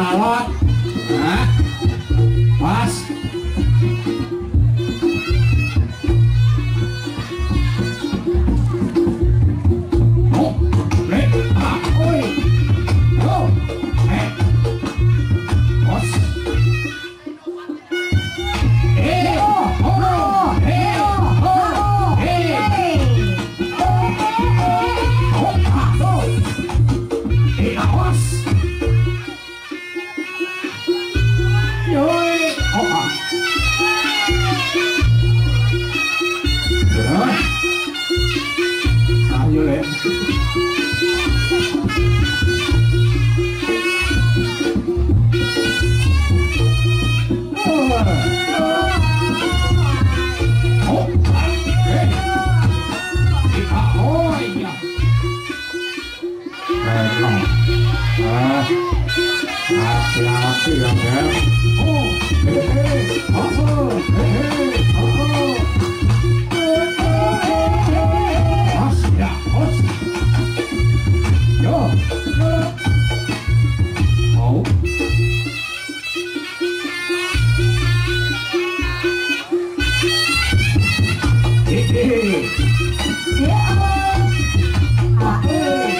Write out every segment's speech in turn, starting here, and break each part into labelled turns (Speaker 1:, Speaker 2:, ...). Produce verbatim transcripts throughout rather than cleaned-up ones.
Speaker 1: alot. Nah. Pas. Oh, re, ah, oi. Go. Eh. Pas. Eh, oh, oh, eh, oh, oh, eh. Oh, ah, oh. Eh, awas. Yoi. Oh, ah. Ya. Ayo, Le. Oh. Oh, eh. Ah, oh, iya. Enak. Ah. Hati-hati ya, Bel. Oh, hehe, oh, hehe, oh. Os, ya, os. Yo, yo. Oh. Hehe. Ya, ah, eh.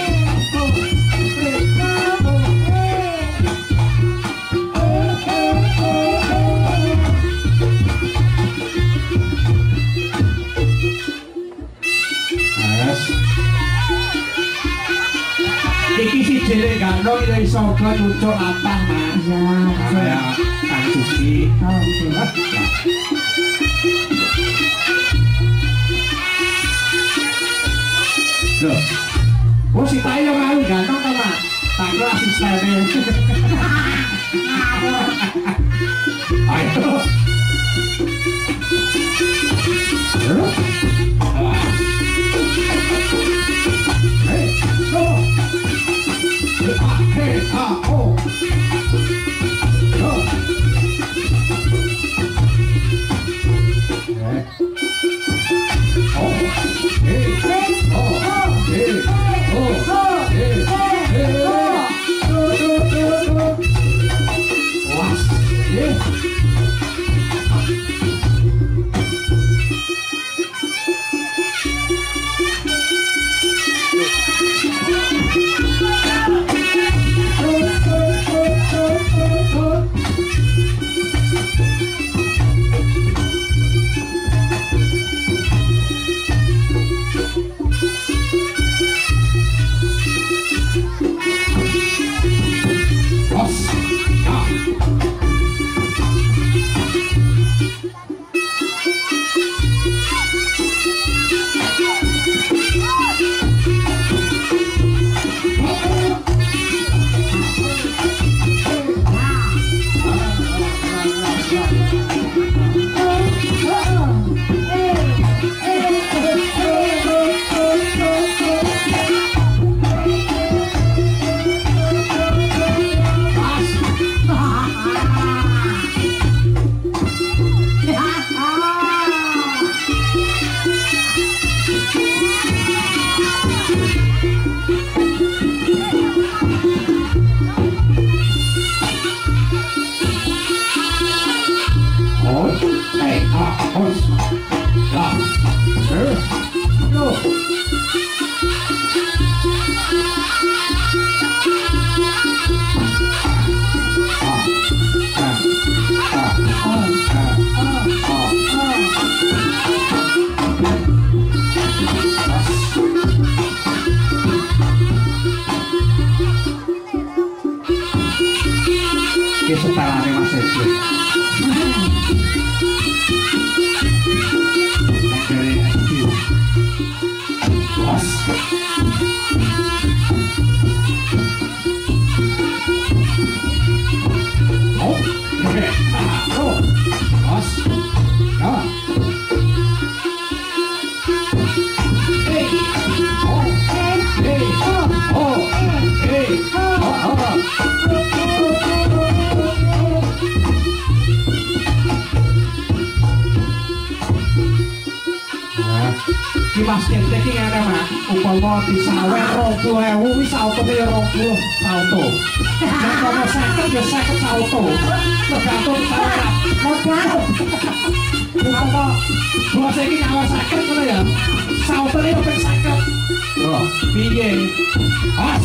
Speaker 1: Iki si Jere Gano ini iso ke lucu latah mas ya Kang Susi loh oh si Tayo yang lalu ganteng tuh mas tak kira asistennya ayo hei go. Hey, ah, oh. Go. Okay. Oh. Hey. Oh. Hey. Oh. Hey. Hey. Go, go, go, go. Was. Hey. Setelahnya Mas Edi. Dari Edi. Bos. Oh, oke. Oh, bos. Ya. Hey. Oh, hey. Oh, hey. Oh, oh. Di basket iki ngene Mas, upama disawer dua puluh ribu wis auto dua puluh auto. Dan kalau seket ya seket salto. Tergantung saya.
Speaker 2: Modal.
Speaker 1: Apa? Gua saiki nyawa seket ngono ya. Saltone yo ping seket. Loh, piye? As.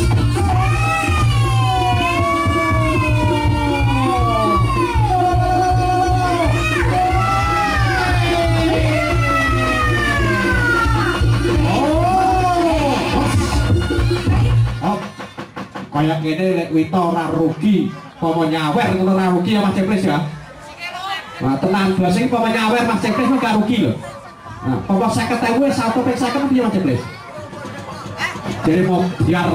Speaker 1: Kayak gini lek Wito ora rugi, pomo nyawer ngono ora rugi ya Mas Ceplis ya. Nah, tenang blas iki pomo nyawer Mas Ceplis ora rugi lho. Nah, pomo seket ewu satu ping seket piye Mas Ceplis? Jadi mau biar.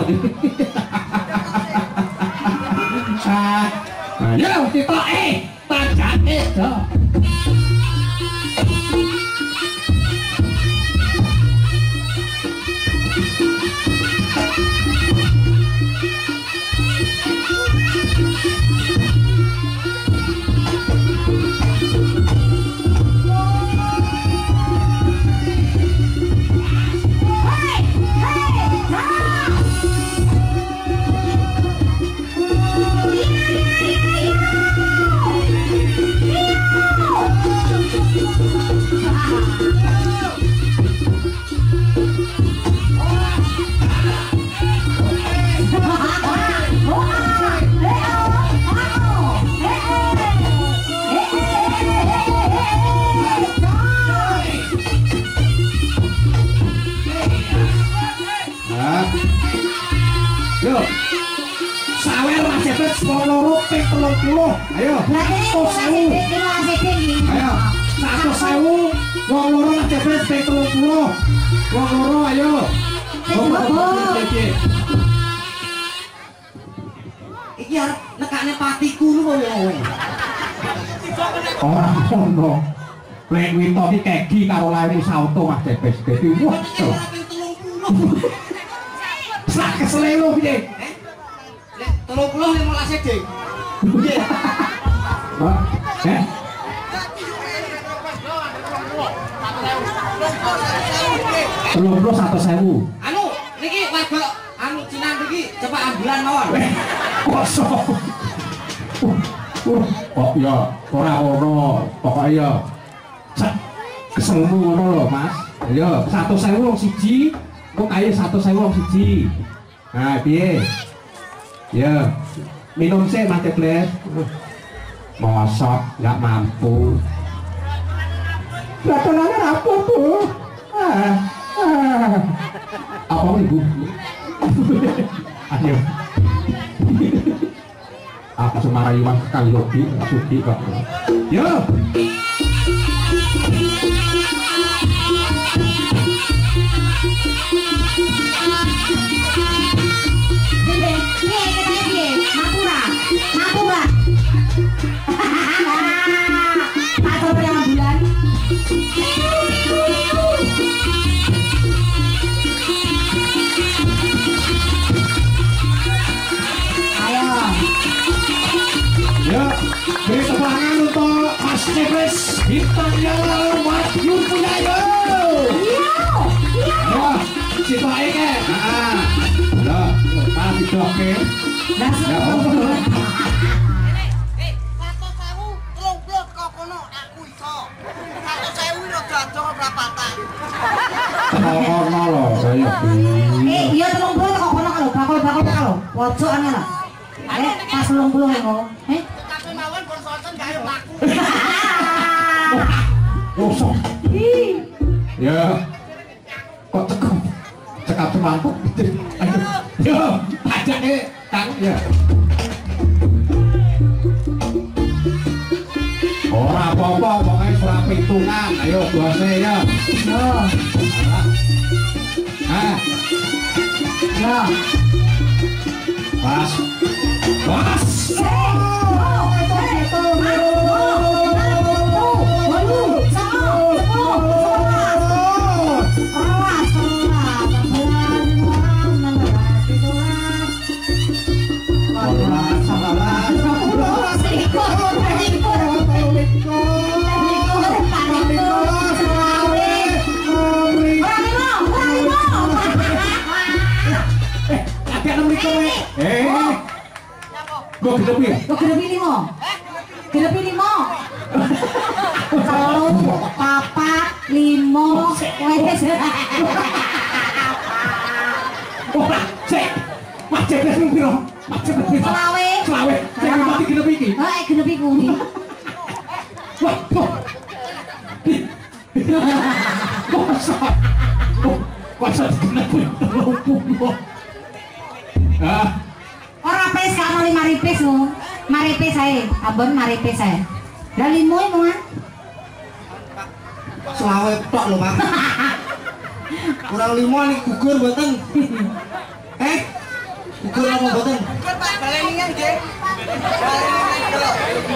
Speaker 1: Ah, nah, ya Tito eh tajane do. Yo, sawer Mas Cepet sepuluh ping telung puluh. Ayo, satu sewu. Ayo, satu sewu. Wong loro Mas Cepet ping telung puluh. Wong loro ayo.
Speaker 2: Iki arep nekane patiku lu kowe.
Speaker 1: Ora ngono. Lek Wito iki kegi karo lairmu salto Mas Cepet. Dadi wah. Sak kesele lu piye?
Speaker 2: Lek telung puluh lima belas dek. Piye?
Speaker 1: Hah? Eh? telung puluh satu sewu.
Speaker 2: Anu, niki warga anu Cina niki cepak ambulan mawon.
Speaker 1: Kosong. Oh ya, ora ono. Pokoke ya keselmu ngono lho, Mas. Ya, satu sewu wong siji. Kok ayo satu sewu wong siji. Nah, piye? Ya, minum sih Mas Ceples. Mosok nggak mampu. Lah tenane apa, Bu? Ah. Ah. Apa Ibu? Ayo. Aku semarahi Mas kali Yogi, Sugi kok. Yo. Ya, beri tepuk tangan untuk Mas Ceples Bintangnya Wahyu punya yo. Ya, si Pak Eke. Ah, ya, Pak Bidoke. Ya,
Speaker 3: eh, satu sewu, telung puluh kok kono aku iso. Satu sewu yo dadong prapatan.
Speaker 1: ono lho, saya.
Speaker 2: Eh, iya telung puluh kok kono lho, bakul-bakul lho. Pojokan lho. Eh, pas telung puluh kok. Eh,
Speaker 3: Tapi mawon pun soten gawe laku.
Speaker 1: Kosong. Ya. Kok cekap. Cekap semangkuk. Ayo. Yo, ajake Kang ya. Ora apa-apa, pokoke ora pitungan. Ayo bose ya.
Speaker 2: yo.
Speaker 1: Ah.
Speaker 2: Yo.
Speaker 1: Pas. Pas. Eh, genepi.
Speaker 2: Kok genepi limo? Genepi limo. Telu, papat, limo, wes.
Speaker 1: Oh, cek. Macet wis piro? Macet wis piro?
Speaker 2: Selawe.
Speaker 1: Selawe. Cek mati genepi iki.
Speaker 2: Heeh, genepi kuwi.
Speaker 1: Wah, kok. Masa. Masa genepi telung puluh. Ah.
Speaker 2: Ora pes kan lima ripis lho. Maripis ae, abon maripis ae. Lah limo e mongan.
Speaker 3: Selawe tok lho, Pak. Kurang limo nih gugur mboten. Eh? Gugur apa mboten? Gugur Pak, baleningan nggih. Baleningan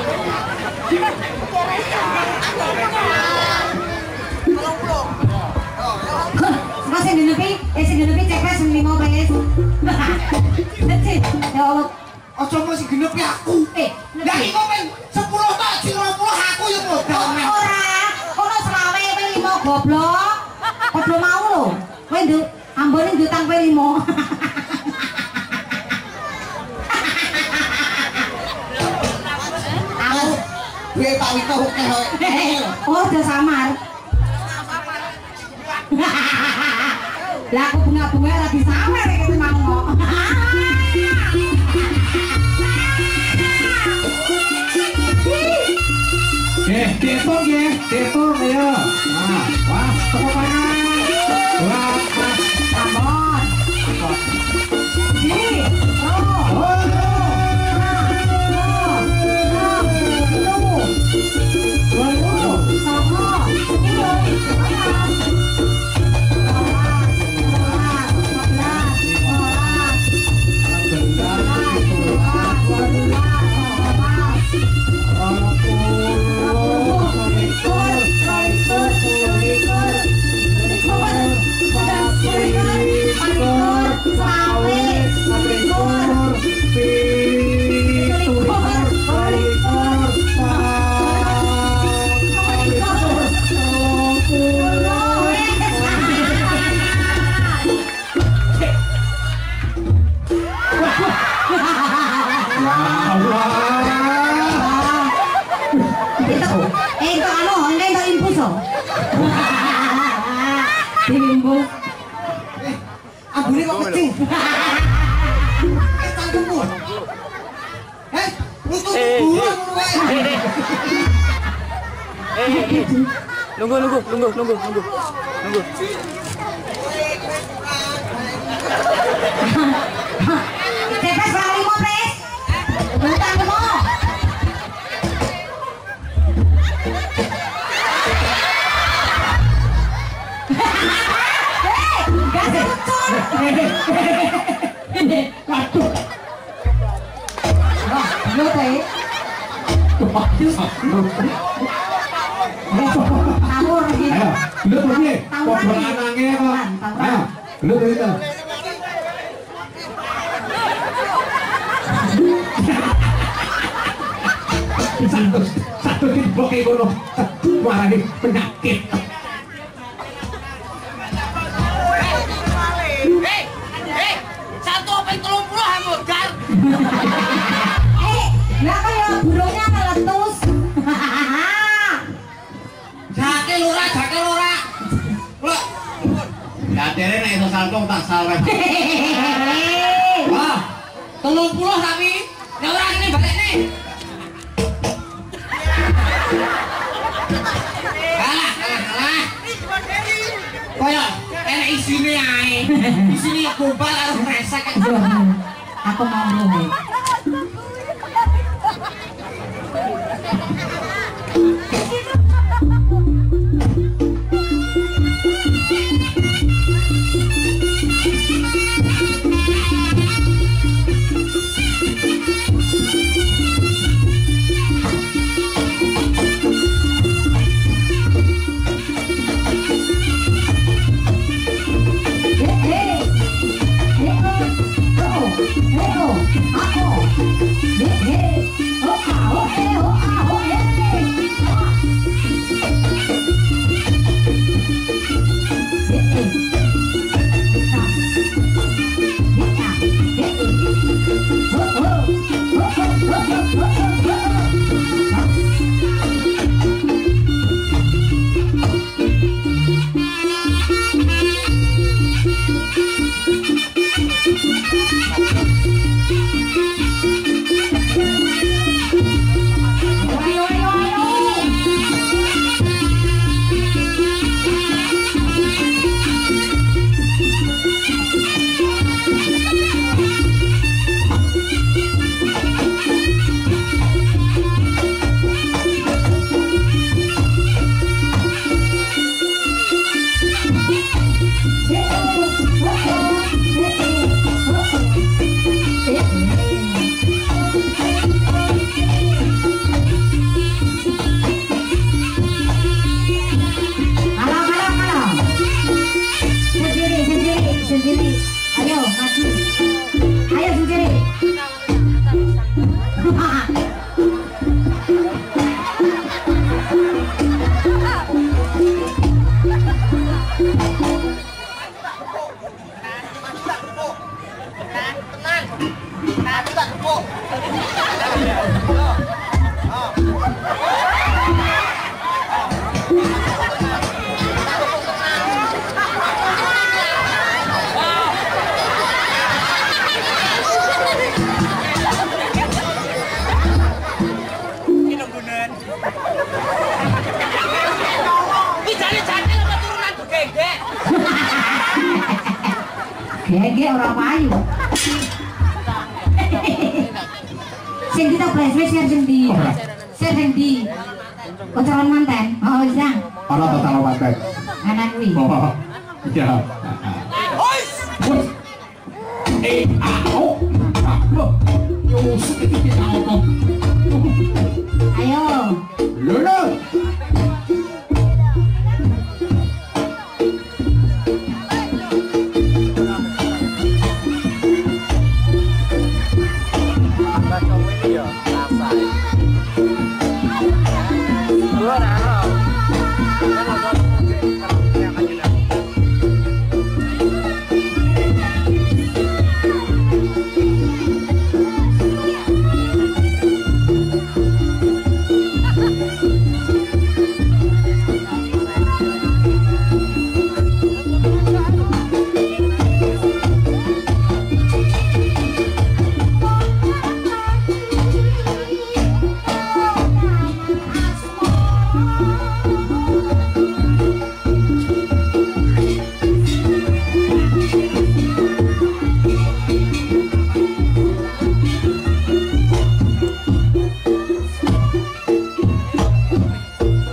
Speaker 2: Masih genepi, eh sing genepi cepet sing limo wis. Dadi, ya Allah.
Speaker 3: Aja mesti genepi aku.
Speaker 2: Eh,
Speaker 3: lah iki kok ping sepuluh tok sing dua puluh aku ya modal.
Speaker 2: Ora, kono selawe ping limo goblok. Padha mau lho. Kowe nduk ambone ndutang ping limo.
Speaker 3: Aku piye Pak Wito oke kowe.
Speaker 2: Oh, udah samar. Lah aku bunga-bunga lagi samar iki mau.
Speaker 1: Eh, dihitung ya, dihitung ayo. Nah, wah, tepuk tangan. Wah, wah,
Speaker 2: Tambon. Ini. Oh.
Speaker 1: oh,
Speaker 2: Diimbus.
Speaker 3: Ambune kok kecil. Eh, tanggumu. Eh, nutup buang ngono wae.
Speaker 4: Nunggu, nunggu, nunggu, nunggu, nunggu, nunggu.
Speaker 2: Cepet balik mo, pres. Butang mo. Hei, gas kucur.
Speaker 1: waduh.
Speaker 2: Wah, lu teh. Tawur iki.
Speaker 1: Ayo, lu piye? Kok anange kok. Ayo, lu itu. Satu, satu di boke kono. Marani penyakit.
Speaker 3: Eh, eh, satu ping telung puluh hamburger.
Speaker 2: Eh, lah kaya burungnya meletus.
Speaker 3: Jake lurah, jake lurah. Lho. Ya dene nek iso saltung tak salwe. Wah, telung puluh tapi ya ora ngene balekne. Kalah, kalah, kalah. Kaya enek isine ae. Isine gombal karo resek.
Speaker 2: Aku mau ngomong. Hei, hei, hei, oh, hei, oh, aku. Gege orang payu. Sing kita flashback share sing di. Share sing di. Kocoran manten. Oh, Sang.
Speaker 1: Ana total manten.
Speaker 2: Anak kuwi.
Speaker 1: Oh. Iya. Eh, au. Yo, sedikit apa?
Speaker 2: Ayo.
Speaker 1: Lolo.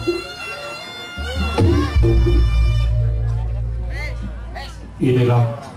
Speaker 1: Inilah